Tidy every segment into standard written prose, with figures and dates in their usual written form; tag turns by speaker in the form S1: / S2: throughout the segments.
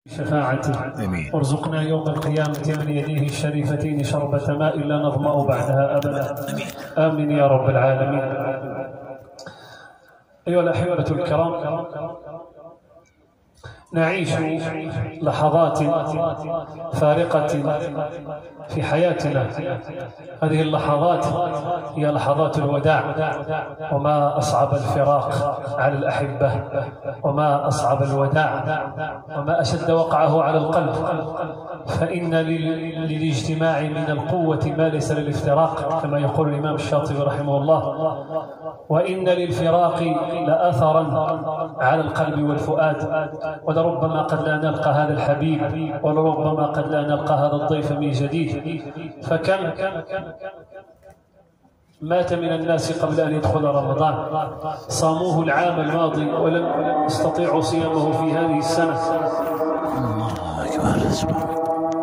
S1: شفاعته وارزقنا يوم القيامة من يديه الشريفتين شربة ماء لا نظمأ بعدها أبدا. آمين يا رب العالمين. أيها الأحبة الكرام، نعيش لحظات فارقة في حياتنا. هذه اللحظات هي لحظات الوداع، وما أصعب الفراق على الأحبة، وما أصعب الوداع، وما أشد وقعه على القلب. فإن للاجتماع من القوة ما ليس للافتراق، كما يقول الإمام الشاطبي رحمه الله، وإن للفراق لأثرا على القلب والفؤاد، ولربما قد لا نلقى هذا الحبيب، ولربما قد لا نلقى هذا الضيف من جديد. فكم مات من الناس قبل أن يدخل رمضان، صاموه العام الماضي ولم يستطيعوا صيامه في هذه السنة. الله أكبر.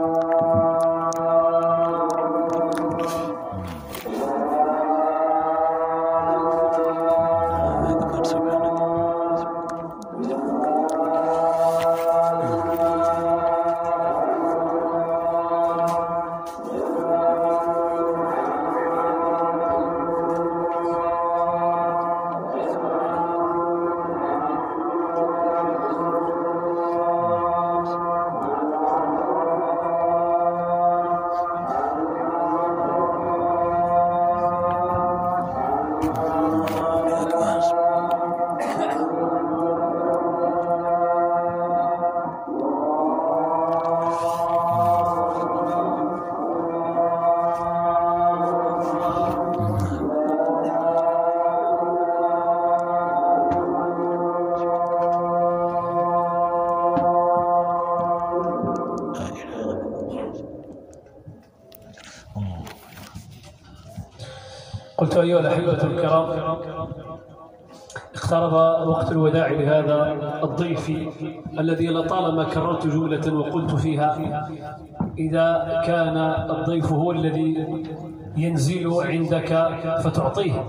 S1: قلت أيها الأحبة الكرام، اقترب وقت الوداع لهذا الضيف الذي لطالما كررت جملة وقلت فيها: إذا كان الضيف هو الذي ينزل عندك فتعطيه،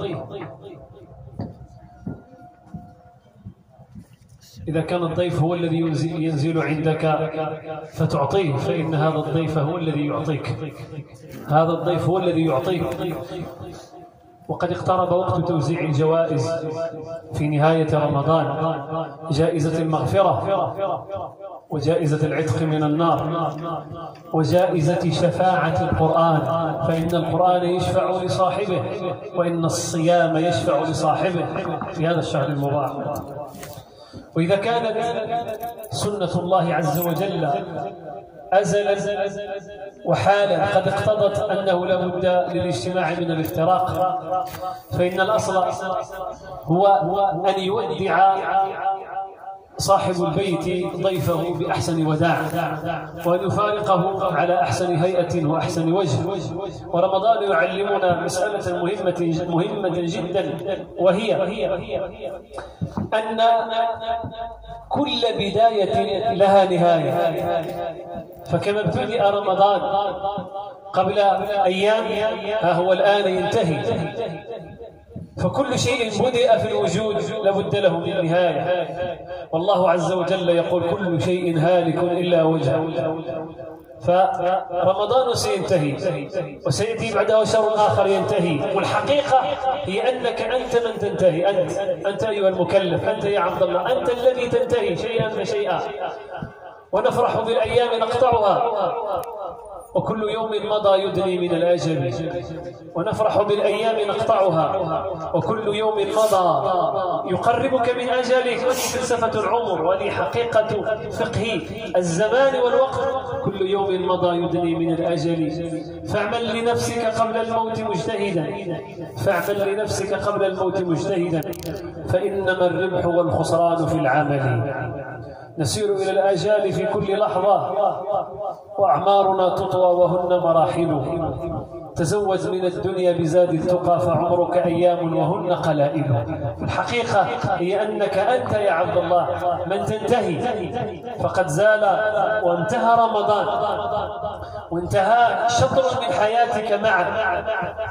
S1: إذا كان الضيف هو الذي ينزل عندك فتعطيه، فإن هذا الضيف هو الذي يعطيك، هذا الضيف هو الذي يعطيك. وقد اقترب وقت توزيع الجوائز في نهاية رمضان، جائزة المغفرة، وجائزة العتق من النار، وجائزة شفاعة القرآن، فإن القرآن يشفع لصاحبه، وإن الصيام يشفع لصاحبه في هذا الشهر المبارك. وإذا كانت سنة الله عز وجل أزلا وحالا قد اقتضت أنه لا بد للاجتماع من الافتراق، فإن الأصل هو أن يودع صاحب البيت ضيفه بأحسن وداع، وأن يفارقه على أحسن هيئة وأحسن وجه. ورمضان يعلمنا مسألة مهمة جدا، وهي أن كل بداية لها نهاية. فكما ابتدأ رمضان قبل أيام، ها هو الآن ينتهي. فكل شيء بدأ في الوجود لابد له من نهاية. والله عز وجل يقول: كل شيء هالك إلا وجهه. فرمضان سينتهي، وسيأتي بعده شهر آخر ينتهي، والحقيقة هي أنك أنت من تنتهي، أنت أيها المكلف، أنت يا عبد الله، أنت الذي تنتهي شيئا فشيئا. ونفرح بالأيام نقطعها، وكل يوم مضى يدني من الأجل، ونفرح بالأيام نقطعها، وكل يوم مضى يقربك من أجلك. هذه فلسفة العمر، وهذه حقيقة فقه الزمان والوقت. كل يوم مضى يدني من الأجل، فاعمل لنفسك قبل الموت مجتهدا، فاعمل لنفسك قبل الموت مجتهدا، فإنما الربح والخسران في العمل. نسير إلى الآجال في كل لحظة، وأعمارنا تطوى وهن مراحل. تزوج من الدنيا بزاد التقى، فعمرك أيام وهن قلائل. الحقيقة هي أنك أنت يا عبد الله من تنتهي، فقد زال وانتهى رمضان، وانتهى شطر من حياتك معه.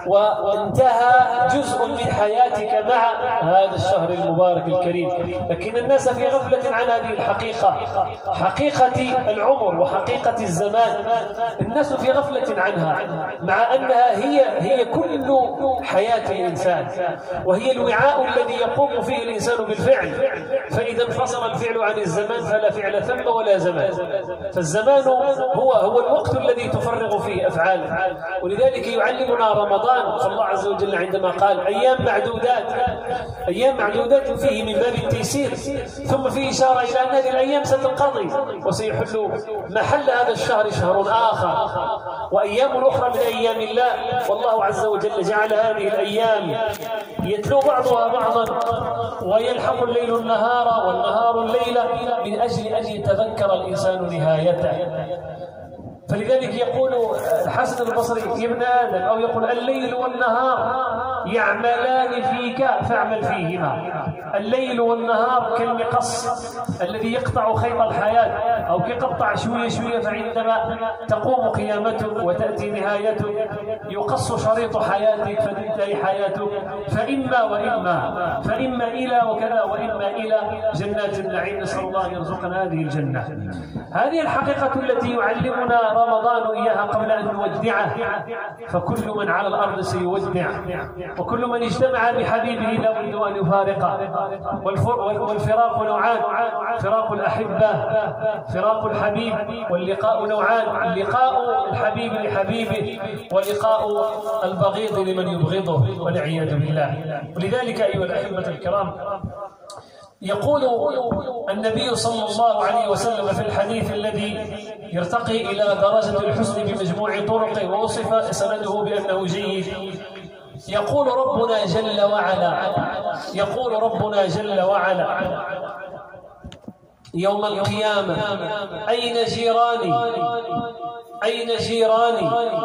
S1: وانتهى جزء من حياتك مع هذا الشهر المبارك الكريم. لكن الناس في غفلة عن هذه الحقيقة، حقيقة العمر وحقيقة الزمان، الناس في غفلة عنها، مع أنها هي كل حياة الإنسان، وهي الوعاء الذي يقوم فيه الإنسان بالفعل. فإذا انفصل الفعل عن الزمان فلا فعل ثم ولا زمان. فالزمان هو الوقت الذي تفرغ فيه أفعالك. ولذلك يعلمنا رمضان فالله عز وجل عندما قال أيام معدودات فيه من باب التيسير، ثم فيه إشارة إلى أن هذه الأيام ستنقضي وسيحل محل هذا الشهر شهر آخر وأيام أخرى من أيام الله. والله عز وجل جعل هذه الأيام يتلو بعضها بعضا ويلحق الليل النهار والنهار الليل من أجل أن يتذكر الإنسان نهايته. فلذلك يقول الحسن البصري يا ابن آدم، أو يقول الليل والنهار يعملان فيك فاعمل فيهما. الليل والنهار كالمقص الذي يقطع خيط الحياة، أو كيقطع شوية شوية، فعندما تقوم قيامته وتأتي نهايته يقص شريط حياتك فتنتهي حياتك، فإما إلى وكذا وإما إلى جنات النعيم. نسأل الله أن يرزقنا هذه الجنة. هذه الحقيقة التي يعلمنا رمضان إياها قبل أن نودعه. فكل من على الأرض سيودع، وكل من اجتمع بحبيبه لا بد أن يفارقه. والفراق نوعان: فراق الأحبة، فراق الحبيب، واللقاء نوعان: لقاء الحبيب لحبيبه، ولقاء البغيض لمن يبغضه، والعياذ بالله. ولذلك أيها الأحبة الكرام، يقول النبي صلى الله عليه وسلم في الحديث الذي يرتقي إلى درجة الحسن بمجموع طرقه ووصف سنده بأنه جيد، يقول ربنا جل وعلا يوم القيامة: أين جيراني؟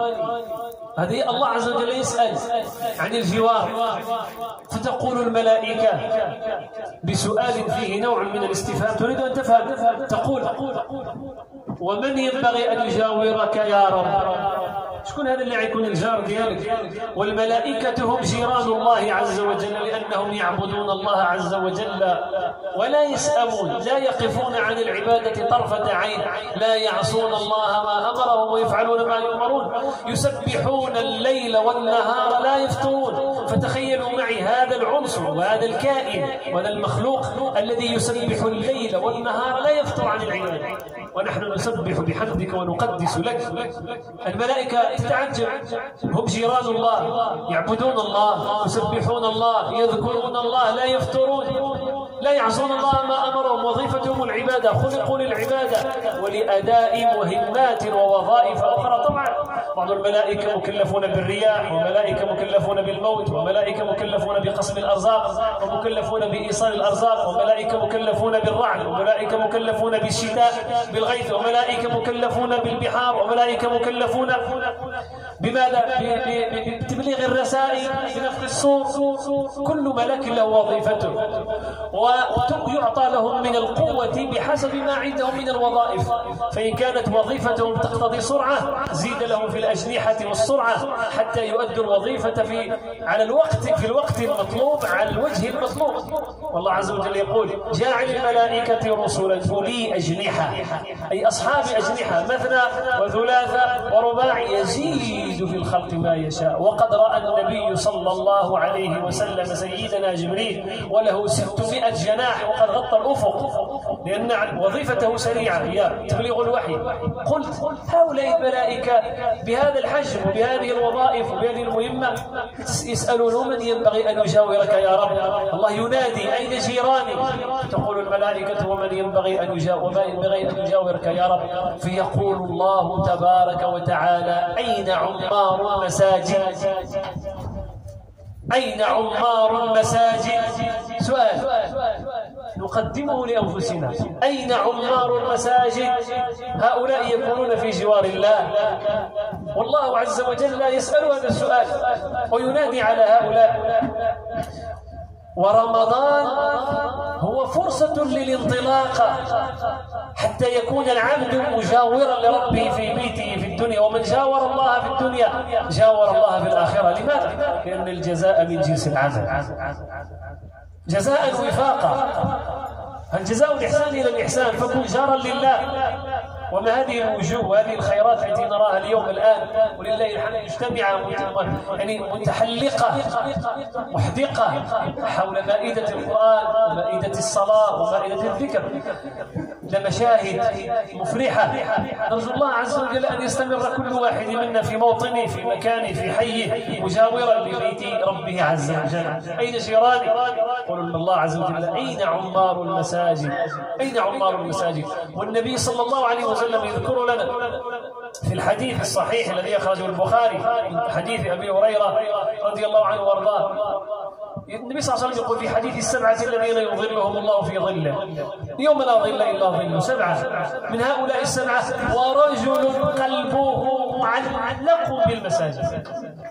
S1: هذه الله عز وجل يسأل عن الجوار، فتقول الملائكة بسؤال فيه نوع من الاستفهام، تريد أن تفهم، تقول: ومن ينبغي أن يجاورك يا رب؟ شكون هذا اللي يكون الجار ديالك؟ والملائكة هم جيران الله عز وجل، لأنهم يعبدون الله عز وجل ولا يسأمون، لا يقفون عن العبادة طرفة عين، لا يعصون الله ما أمرهم ويفعلون ما يؤمرون، يسبحون الليل والنهار لا يفترون. فتخيلوا معي هذا العنصر وهذا الكائن وهذا المخلوق الذي يسبح الليل والنهار لا يفتر عن العبادة، ونحن نسبح بحمدك ونقدس لك. الملائكة تتعجب، هم جيران الله، يعبدون الله، يسبحون الله، يذكرون الله، لا يفترون، لا يعصون الله ما أمرهم، وظيفتهم العبادة، خلقوا للعبادة ولأداء مهمات ووظائف أخرى. طبعا بعض الملائكة مكلفون بالرياح، وملائكة مكلفون بالموت، وملائكة مكلفون بقسم الأرزاق، ومكلفون بإيصال الأرزاق، وملائكة مكلفون بالرعد، وملائكة مكلفون بالشتاء بالغيث، وملائكة مكلفون بالبحار، وملائكة مكلفون بماذا؟ بتبليغ الرسائل، بنفخ الصور. كل ملك له وظيفته، ويعطى لهم من القوة بحسب ما عندهم من الوظائف. فإن كانت وظيفتهم تقتضي سرعة زيد لهم في الأجنحة والسرعة حتى يؤدوا الوظيفة في الوقت المطلوب على الوجه المطلوب. والله عز وجل يقول: جاعل الملائكة رسلا أولي أجنحة، أي أصحاب أجنحة، مثنى وثلاثة ورباع، يزيد في الخلق ما يشاء. وقد رأى النبي صلى الله عليه وسلم سيدنا جبريل وله 600 جناح وقد غطى الأفق، لأن وظيفته سريعة هي تبليغ الوحي. قلت: هؤلاء الملائكة بهذا الحجم وبهذه الوظائف وبهذه المهمة يسألون: من ينبغي أن يجاورك يا رب؟ الله ينادي: أين جيراني؟ تقول الملائكة: ومن ينبغي أن يجاورك يا رب؟ فيقول الله تبارك وتعالى: أين عمار المساجد؟ أين عمار المساجد؟ سؤال نقدمه لأنفسنا: أين عمار المساجد؟ هؤلاء يكونون في جوار الله، والله عز وجل يسأل هذا السؤال وينادي على هؤلاء. ورمضان هو فرصة للانطلاق حتى يكون العبد مجاورا لربه في بيته في الدنيا. ومن جاور الله في الدنيا جاور الله في الآخرة. لماذا؟ لأن الجزاء من جنس العمل، جزاء وفاقا. الجزاء الإحسان إلى الإحسان، فكن جارا لله. وما هذه الوجوه وهذه الخيرات التي نراها اليوم الآن ولله الحمد مجتمعة يعني متحلقة محدقة حول مائدة القرآن ومائدة الصلاة ومائدة الذكر، لمشاهد مفرحة. نرجو الله عز وجل أن يستمر كل واحد منا في موطنه في مكانه في حيه مجاورا لبيت ربه عز وجل. أين جيراني؟ قل الله عز وجل أين عمار المساجد؟ أين عمار المساجد؟ والنبي صلى الله عليه وسلم يذكر لنا في الحديث الصحيح الذي أخرجه البخاري من حديث أبي هريرة رضي الله عنه وارضاه، النبي صلى الله عليه وسلم يقول في حديث السبعة الذين يظلهم الله في ظله يوم لا ظل إلا ظله، سبعة من هؤلاء السبعة ورجل قلبه معلق بالمساجد.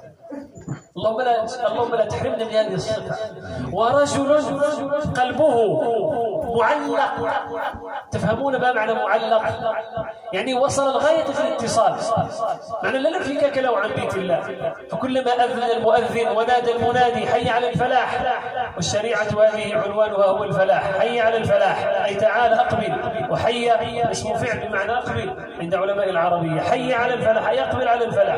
S1: اللهم لا تحرمنا من هذه الصفة. ورجل قلبه معلق، تفهمون ما معنى معلق؟ يعني وصل الغاية في الاتصال، معنى لا نفكك له عن بيت الله. فكلما أذن المؤذن ونادى المنادي حي على الفلاح، والشريعة هذه عنوانها هو الفلاح، حي على الفلاح أي تعال أقبل، وحي اسم فعل بمعنى أقبل عند علماء العربية، حي على الفلاح أي أقبل على الفلاح.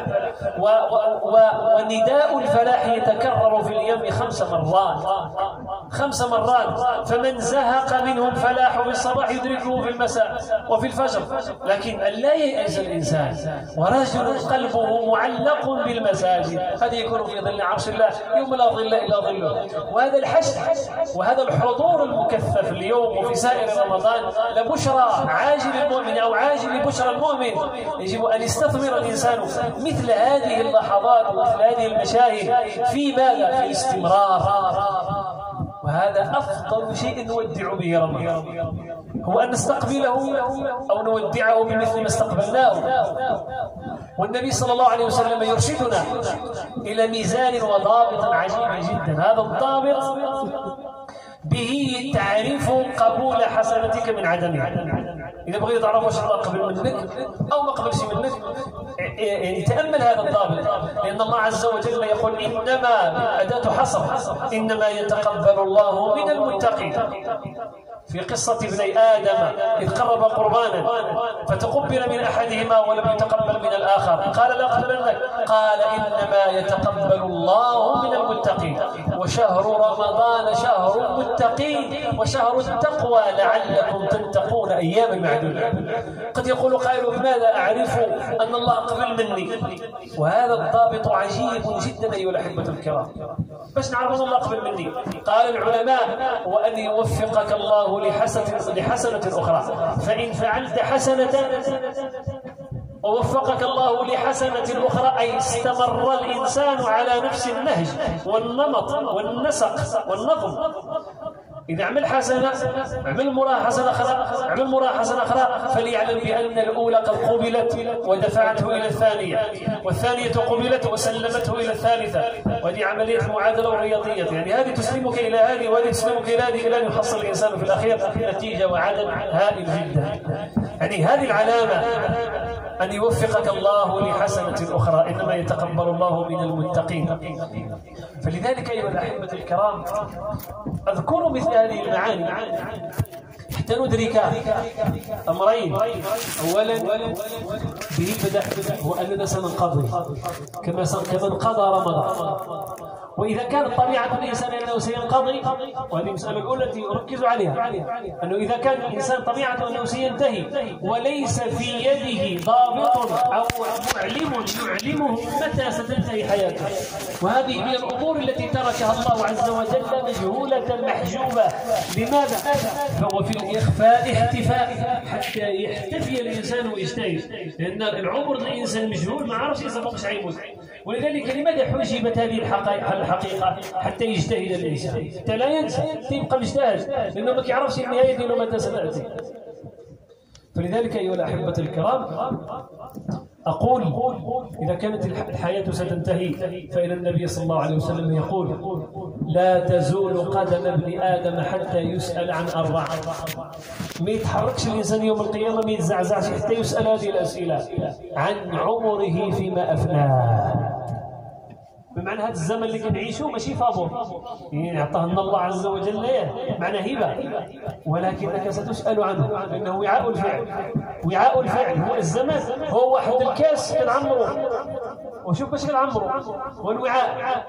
S1: ونداء الفلاح يتكرر في اليوم 5 مرات، 5 مرات، فمن زهق منهم فلاح في الصباح يدركه في المساء وفي الفجر. لكن لا ييأس الإنسان. ورجل قلبه معلق بالمساجد، هذا يكون في ظل عرش الله يوم لا ظل إلا ظله. وهذا الحشد وهذا الحضور المكثف اليوم وفي سائر رمضان لبشرى عاجل المؤمن أو عاجل بشرى المؤمن. يجب أن يستثمر الإنسان مثل هذه اللحظات ومثل هذه المشاهد في ماذا؟ في الاستمرار. وهذا أفضل شيء نودع به رمضان، هو أن نستقبله أو نودعه بمثل ما استقبلناه. والنبي صلى الله عليه وسلم يرشدنا إلى ميزان وضابط عجيب جدا. هذا الضابط به تعرف قبول حسنتك من عدمها. إذا بغيت تعرف واش الله قبل منك أو ما قبلش منك، يعني تأمل هذا الضابط. لأن الله عز وجل يقول إنما أداة حصر، إنما يتقبل الله من المتقين. في قصة ابني آدم إذ قرب قربانا فتقبل من أحدهما ولم يتقبل من الآخر، قال لأقتلنك، قال إنما يتقبل الله من المتقين. وشهر رمضان شهر المتقين وشهر التقوى لعلكم تتقون أياما معدودة. قد يقول قائل بماذا أعرف أن الله قبل مني؟ وهذا الضابط عجيب جدا أيها الأحبة الكرام. باش نعرف أن الله قبل مني؟ قال العلماء وأن يوفقك الله لحسنة أخرى. فإن فعلت حسنة ووفقك الله لحسنة أخرى أي استمر الإنسان على نفس النهج والنمط والنسق والنظم. إذا عمل حسنة عمل مراحسنة أخرى فليعلم بأن الأولى قد قبلت ودفعته إلى الثانية، والثانية قبلت وسلمته إلى الثالثة. وهذه عملية معادلة رياضية، يعني هذه تسلمك إلى هذه وهذه تسلمك إلى هذه إلى أن يحصل الإنسان في الأخير نتيجة وعدد هائل جدا. يعني هذه العلامة أن يوفقك الله لحسنة أخرى، إنما يتقبل الله من المتقين. فلذلك أيها الأحبة الكرام أذكروا مثل هذه المعاني حتى ندرك أمرين. أولا به بدأ هو أننا سننقضي كما انقضى رمضان. وإذا كانت طبيعة الإنسان أنه سينقضي، وهذه المسألة الأولى التي أركز عليها، أنه إذا كان الإنسان طبيعة أنه سينتهي وليس في يده ضابط أو معلم يعلمه متى ستنتهي حياته، وهذه هي الأمور التي تركها الله عز وجل مجهولة محجوبة. لماذا؟ فهو في الإخفاء احتفاء حتى يحتفي الإنسان ويجتهد، لأن العمر الإنسان مجهول ما عرفش يسبق مش عيموت. ولذلك لماذا حجبت هذه الحقيقة حتى يجتهد الإنسان، حتى لا ينسى، يبقى مجتهد لأنه ما يعرفش النهاية ديالو متى ستأتي. فلذلك أيها الأحبة الكرام أقول إذا كانت الحياة ستنتهي فإن النبي صلى الله عليه وسلم يقول لا تزول قدم ابن آدم حتى يسأل عن 4. ما يتحركش الإنسان يوم القيامة، ما يتزعزعش حتى يسأل هذه الأسئلة عن عمره فيما أفناه. بمعنى هذا الزمن اللي كنعيشوا ماشي فابور، يعني عطاه لنا الله عز وجل معنى هبه، ولكنك ستسأل عنه لأنه وعاء الفعل. وعاء الفعل هو الزمن، هو واحد الكاس كنعمرو، وشوف باش كنعمرو هو الوعاء.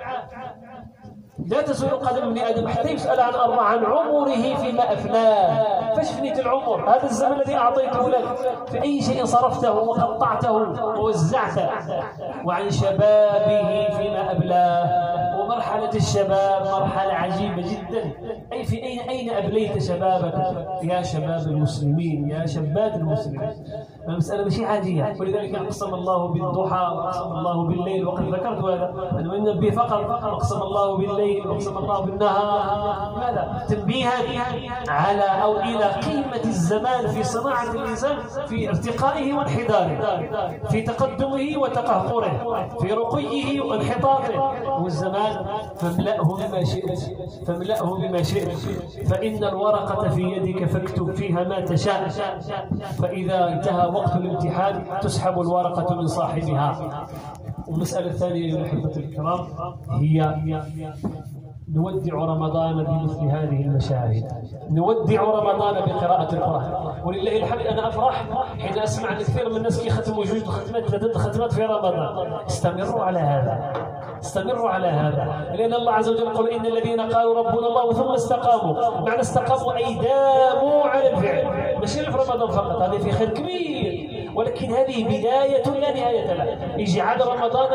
S1: لا تزول قدم ابن آدم حتى يسأل عن 4 عن عمره فيما أفناه. فاش فنيت العمر؟ هذا الزمن الذي أعطيته لك في أي شيء صرفته وقطعته ووزعته. وعن شبابه فيما أبلاه. ومرحلة الشباب مرحلة عجيبة جدا، أي في أين أبليت شبابك يا شباب المسلمين، يا شباب المسلمين؟ المسألة ماشي عادية، ولذلك أقسم الله بالضحى وأقسم الله بالليل، وقد ذكرت هذا أنا من نبي فقط. أقسم الله بالليل وأقسم الله بالنهار. لماذا؟ تنبيها على أو إلى قيمة الزمان في صناعة الإنسان، في ارتقائه وانحداره، في تقدمه وتقهقره، في رقيه وانحطاطه. والزمان فاملأه بما شئت، فاملأه بما شئت، فإن الورقة في يدك فاكتب فيها ما تشاء، فإذا انتهى وقت الامتحان تسحب الورقة من صاحبها. والمسألة الثانية أيها الأحبة الكرام هي نودع رمضان بمثل هذه المشاهد، نودع رمضان بقراءة القرآن. ولله الحمد أنا أفرح حين أسمع أن كثير من الناس يختموا 2 ختمات 3 ختمات في رمضان. استمروا على هذا، استمروا على هذا، لأن الله عز وجل يقول إن الذين قالوا ربنا الله ثم استقاموا. معنى استقاموا أي داموا على الفعل، ماشي في رمضان فقط، هذا في خير كبير، ولكن هذه بداية لا نهاية لها. اجعل رمضان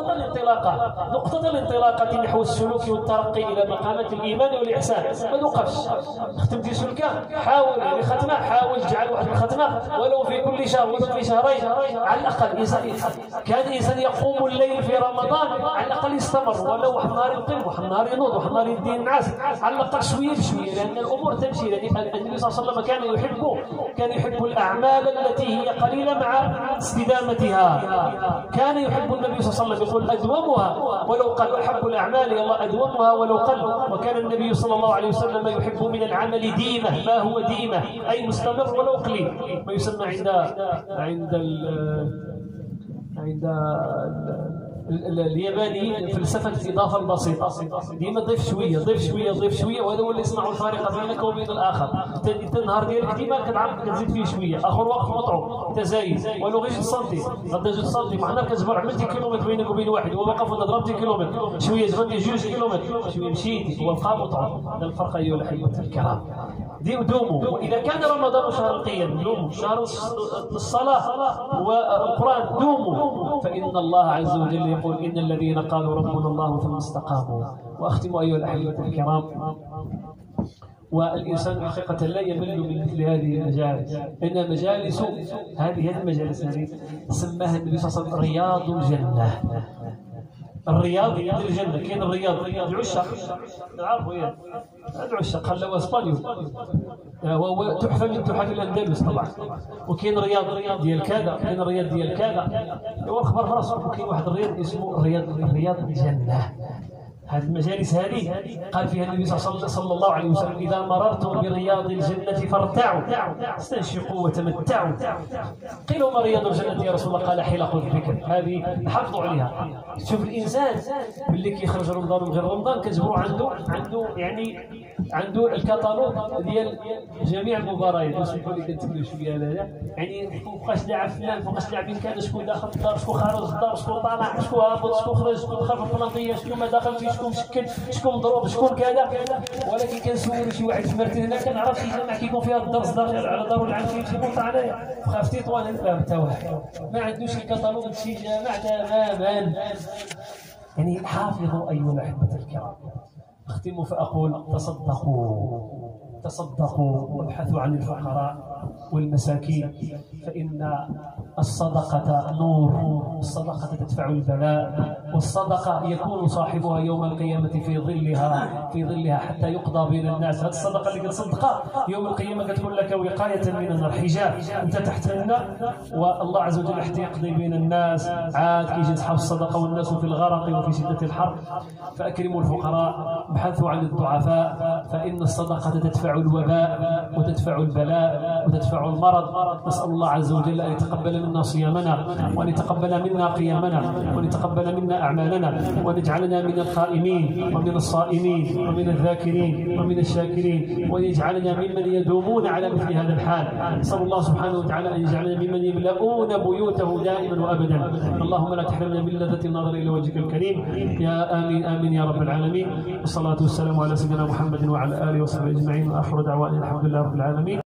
S1: نقطة الانطلاقة نحو السلوك والترقي إلى مقامات الإيمان والإحسان. ما توقفش ختمتي سلكة، حاول يعني ختمة، حاول تجعل واحد الختمة ولو في كل شهر ولو في شهرين على الأقل. كان إنسان يقوم الليل في رمضان على الأقل يستمر، ولو واحد النهار يقيم، واحد النهار ينوض، واحد النهار يدي النعاس، على الأقل شوية بشوية، لأن الأمور تمشي. لأن النبي صلى الله عليه وسلم كان يحب الأعمال التي هي قليلة مع استدامتها. كان يحب النبي صلى الله عليه وسلم يقول أدومها ولو قل، أحب الأعمال إلى الله أدومها ولو قل. وكان النبي صلى الله عليه وسلم يحب من العمل ديمة. ما هو ديمة؟ أي مستمر ولو قليل، ما يسمى عند الياباني فلسفة الإضافة البسيطة. ديما ضيف شوية ضيف شوية ضيف شوية، وهذا هو اللي يصنع الفارق بينك وبين الآخر. أنت النهار ديالك ديما كتزيد فيه شوية، آخر وقت مطعم أنت زايد ولو غير 2 سنتي، غدا 2 سنتي، معنا كتجبر عملتي كيلومتر بينك وبين واحد، وبقى فوق ضربتي كيلومتر شوية، جبرتي 2 كيلومتر شوية، مشيتي وبقى مطعم. هذا الفرق أيها الأحبة الكرام. دوموا. وإذا كان رمضان شهر القيم دوموا، شهر الصلاة والقرآن دوموا، فإن الله عز وجل يقول إن الذين قالوا ربنا الله ثم استقاموا. وأختم أيها الأحبة الكرام، والإنسان حقيقة لا يمل من مثل هذه المجالس، إن مجالس هذه المجالس سماها النبي صلى الله عليه وسلم رياض الجنة. الرياض ديال الجنة. كاين الرياض العشاق، نعرفوا ياك العشاق خلاوها اسبانيول، وهو تحفة من تحف الأندلس طبعا. وكاين الرياض ديال كذا، كاين الرياض ديال كذا، هو الخبر في راسه. وكاين واحد الرياض اسمه رياض الجنة. هذه المجالس هذه قال فيها النبي صلى الله عليه وسلم إذا مررتم برياض الجنة فارتعوا استنشقوا وتمتعوا. قيل وما رياض الجنة يا رسول الله؟ قال حلق الذكر. هذه حافظوا عليها. شوف الإنسان باللي كيخرج رمضان وغير رمضان كتجبروا عنده الكتالوج ديال جميع المباريات. اسمحوا لي كنتكلم شويه على هذا، يعني فوقاش لاعب فلان، فوقاش لاعبين كذا، شكون داخل الدار، شكون خارج الدار، شكون طالع، شكون هابط، شكون خرج، شكون دخل في البلانطيه، شكون ما دخل فيه، شكون مسكن، شكون مضروب، شكون كذا. ولكن كنسولوا شي واحد في مرتين هنا كنعرف شي جامع كيكون فيها الدرس دار على دار العام كيكون طالع خافتي طوال الفهم حتى واحد ما عندوش الكتالوج شي جامع تماما. يعني حافظوا أيها الأحبة الكرام. أختم فأقول تصدقوا وابحثوا عن الفقراء والمساكين، فإن الصدقة نور، الصدقة تدفع البلاء، والصدقة يكون صاحبها يوم القيامة في ظلها حتى يقضى بين الناس. هذه الصدقة اللي كتصدقها يوم القيامة كتكون لك وقاية من النار، حجاب أنت تحت النار، والله عز وجل حتى يقضي بين الناس. عاد كيجي أصحاب الصدقة والناس في الغرق وفي شدة الحر، فأكرموا الفقراء، ابحثوا عن الضعفاء، فإن الصدقة تدفع الوباء وتدفع البلاء وتدفع المرض. نسأل الله عز وجل أن يتقبل منا صيامنا، وأن يتقبل منا قيامنا، وأن يتقبل منا أعمالنا، وأن يجعلنا من القائمين ومن الصائمين ومن الذاكرين ومن الشاكرين، وأن يجعلنا ممن يدومون على مثل هذا الحال. نسأل الله سبحانه وتعالى أن يجعلنا ممن يملؤون بيوته دائما وأبدا. اللهم لا تحرمنا من لذة النظر إلى وجهك الكريم، يا آمين آمين يا رب العالمين. والصلاة والسلام على سيدنا محمد وعلى آله وصحبه أجمعين، وآخر دعوانا الحمد لله رب العالمين.